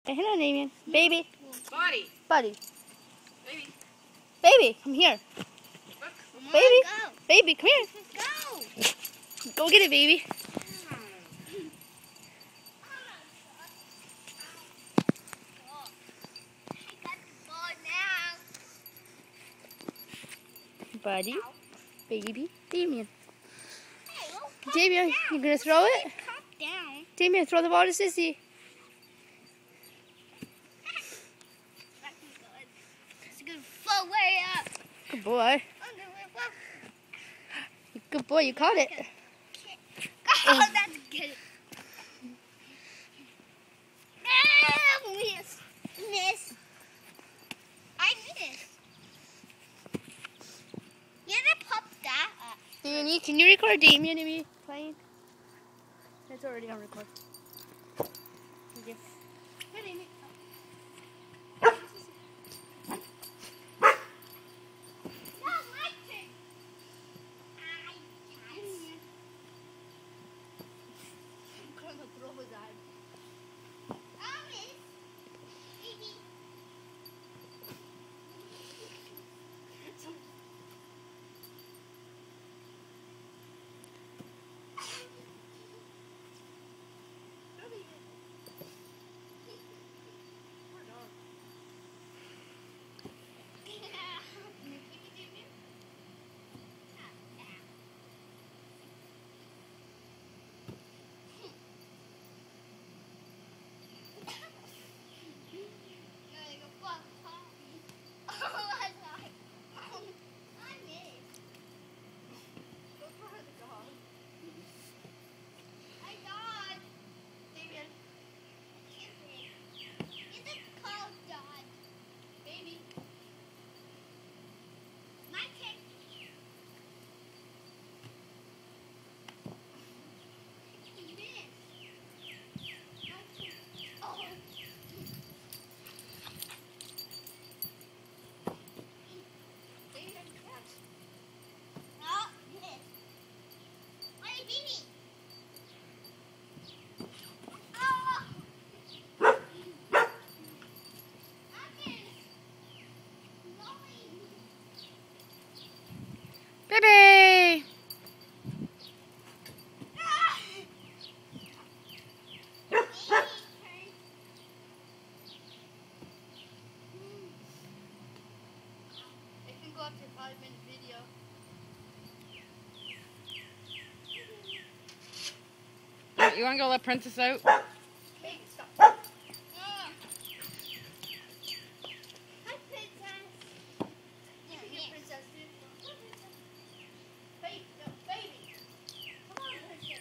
Hey, hello, Damien. Baby. Buddy. Buddy. Baby. Baby, come here. Look. Baby. Go. Baby, come here. Go. Go get it, baby. Buddy. Baby. Damien. Damien, you gonna throw it? Damien, throw the ball to Sissy. Good boy. Good boy, you caught it. Oh, that's good. Miss. Miss. I missed. You gotta pop that up. Danny, can you record Damien and me playing? It's already on record. Thank you. Here, Damien. Baby! It can go up to 5-minute video. You want to go let Princess out? Baby, stop. Hi, Princess. You're Princess, dude. Baby, no, baby. Come on, Princess.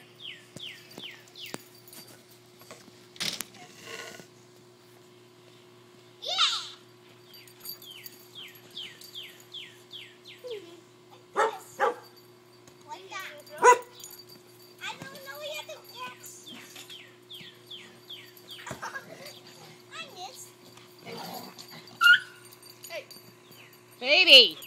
Baby!